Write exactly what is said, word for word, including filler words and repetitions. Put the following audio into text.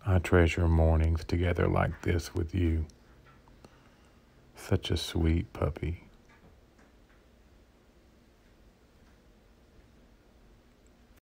I treasure mornings together like this with you. Such a sweet puppy.